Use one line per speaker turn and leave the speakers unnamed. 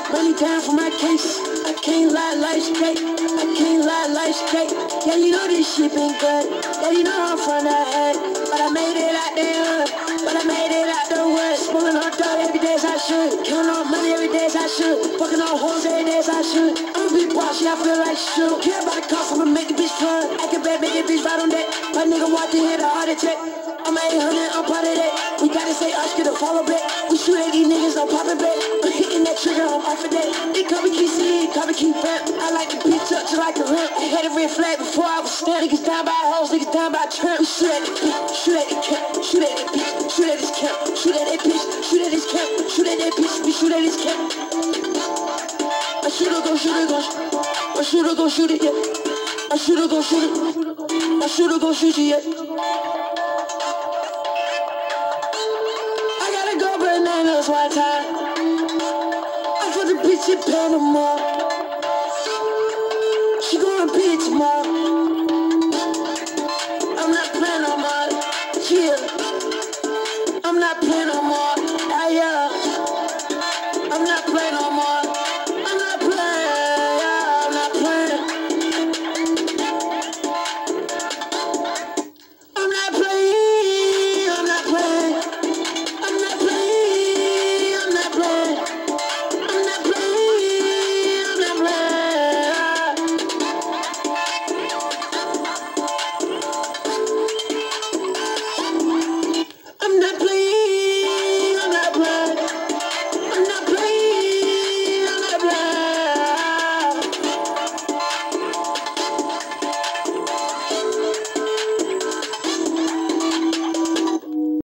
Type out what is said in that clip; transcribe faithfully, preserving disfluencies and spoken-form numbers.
Money down for my case. I can't lie, life's great. I can't lie, life's great. Yeah, you know this shit been good. Yeah, you know I'm from the head. But I made it out there. But I made it out the woods. Smoking on dough every day as I should. Counting on money every day as I should. Fucking on hoes every day as I should. I'm a big boss, yeah, I feel like shit. Don't care about the cost, I'ma make the bitch fun. I can bet, make the bitch right on that. My nigga walked in here to heart attack. I'm a eight hundred, I'm part of that. We gotta say us, get a follow back. We shoot at these niggas, I'm popping back. I'm hitting that trigger, I'm off of that. They call me K C, call me King Fat. I like the bitch up just like a ramp. I had a red flag before I was stamped. Niggas down by hoes, niggas down by tramp. We shoot at the bitch, shoot at the camp, shoot at the bitch, shoot at this camp, shoot at that bitch, shoot at this camp, shoot at that bitch, we shoot at this camp. I shoulda go shoot it, go I shoulda go shoot it, yeah. I shoulda go shoot it. I shoulda go shoot it, yeah. I gotta go bananas one time. I put the bitch in Panama.